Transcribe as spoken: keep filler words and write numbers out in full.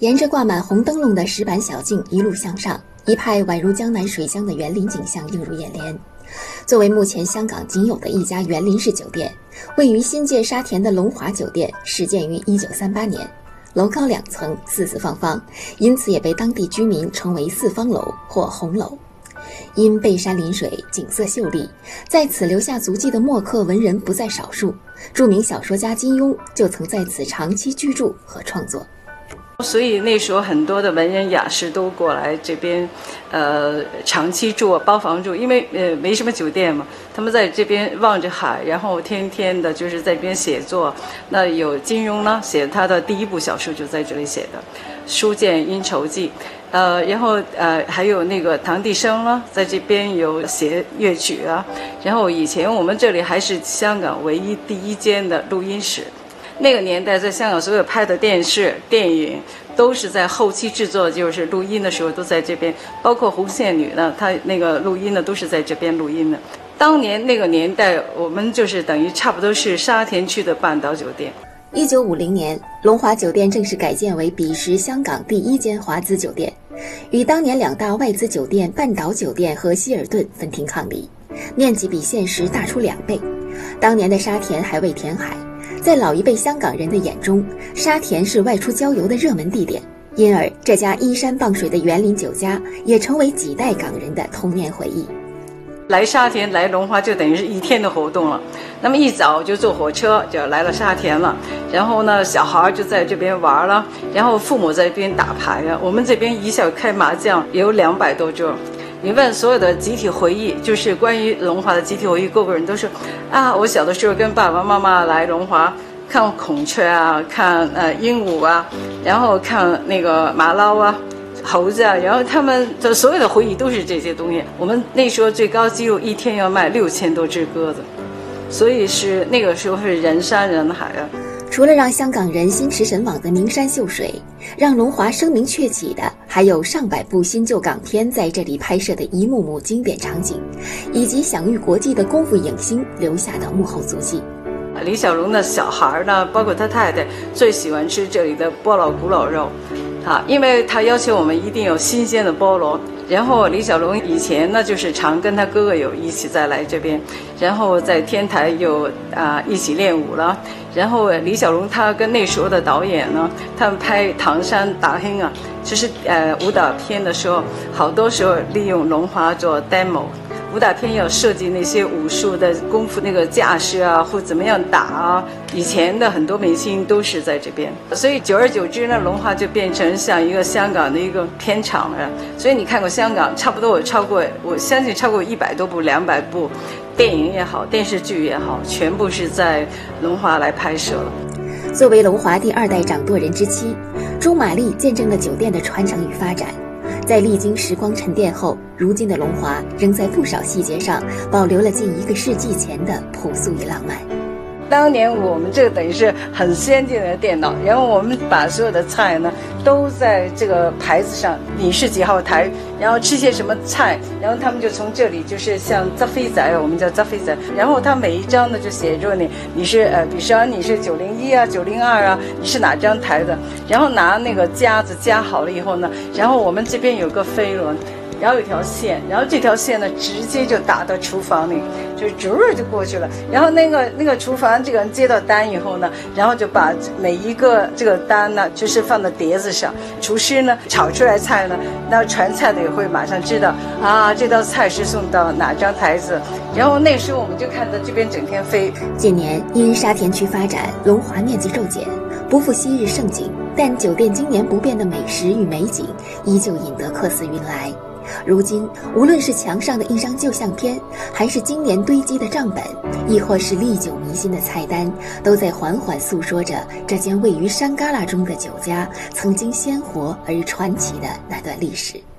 沿着挂满红灯笼的石板小径一路向上，一派宛如江南水乡的园林景象映入眼帘。作为目前香港仅有的一家园林式酒店，位于新界沙田的龙华酒店始建于一九三八年，楼高两层，四四方方，因此也被当地居民称为四方楼或红楼。因背山临水，景色秀丽，在此留下足迹的墨客文人不在少数。著名小说家金庸就曾在此长期居住和创作。 所以那时候很多的文人雅士都过来这边，呃，长期住包房住，因为呃没什么酒店嘛，他们在这边望着海，然后天天的就是在这边写作。那有金庸呢，写他的第一部小说就在这里写的《书剑恩仇记》，呃，然后呃还有那个唐棣生呢，在这边有写乐曲啊。然后以前我们这里还是香港唯一第一间的录音室。那个年代在香港所有拍的电视电影都是在后期制作，就是录音的时候都在这边，包括红线女呢，她那个录音呢都是在这边录音的。当年那个年代我们就是等于差不多是沙田区的半岛酒店。 一九五零年，龙华酒店正式改建为彼时香港第一间华资酒店，与当年两大外资酒店半岛酒店和希尔顿分庭抗礼，面积比现时大出两倍。当年的沙田还未填海，在老一辈香港人的眼中，沙田是外出郊游的热门地点，因而这家依山傍水的园林酒家也成为几代港人的童年回忆。 来沙田来龙华就等于是一天的活动了，那么一早就坐火车就来了沙田了，然后呢小孩就在这边玩了，然后父母在这边打牌啊，我们这边一下开麻将有两百多桌。你问所有的集体回忆，就是关于龙华的集体回忆，个个人都说啊，我小的时候跟爸爸妈妈来龙华看孔雀啊，看呃鹦鹉啊，然后看那个马騮啊、猴子啊，然后他们的所有的回忆都是这些东西。我们那时候最高纪录一天要卖六千多只鸽子，所以是那个时候是人山人海啊。 除了让香港人心驰神往的名山秀水，让龙华声名鹊起的还有上百部新旧港片在这里拍摄的一幕幕经典场景，以及享誉国际的功夫影星留下的幕后足迹。 李小龙的小孩呢，包括他太太最喜欢吃这里的菠萝古老肉啊，因为他要求我们一定有新鲜的菠萝。然后李小龙以前呢，就是常跟他哥哥有一起再来这边，然后在天台又啊、呃、一起练武了。然后李小龙他跟那时候的导演呢，他们拍《唐山大兄》啊，就是呃武打片的时候，好多时候利用龙华做 demo。武打片要设计那些武术的功夫那个架势啊，或怎么样打啊，以前的很多明星都是在这边，所以久而久之呢，龙华就变成像一个香港的一个片场了。所以你看过香港差不多有超过，我相信超过一百多部、两百部电影也好，电视剧也好，全部是在龙华来拍摄了。 作为龙华第二代掌舵人之妻，朱玛丽见证了酒店的传承与发展。在历经时光沉淀后，如今的龙华仍在不少细节上保留了近一个世纪前的朴素与浪漫。 当年我们这个等于是很先进的电脑，然后我们把所有的菜呢都在这个牌子上，你是几号台，然后吃些什么菜，然后他们就从这里就是像扎飞仔，我们叫扎飞仔，然后他每一张呢就写着你你是呃，比如说你是九零一啊、九零二啊，你是哪张台的，然后拿那个夹子夹好了以后呢，然后我们这边有个飞轮。然后有一条线，然后这条线呢直接就打到厨房里，就逐日就过去了。然后那个那个厨房这个人接到单以后呢，然后就把每一个这个单呢，就是放到碟子上。厨师呢炒出来菜呢，那传菜的也会马上知道啊，这道菜是送到哪张台子。然后那时候我们就看到这边整天飞。 近年因沙田区发展，龙华面积骤减，不复昔日盛景，但酒店经年不变的美食与美景依旧引得客似云来。如今无论是墙上的一张旧相片，还是经年堆积的账本，亦或是历久弥新的菜单，都在缓缓诉说着这间位于山旮旯中的酒家曾经鲜活而传奇的那段历史。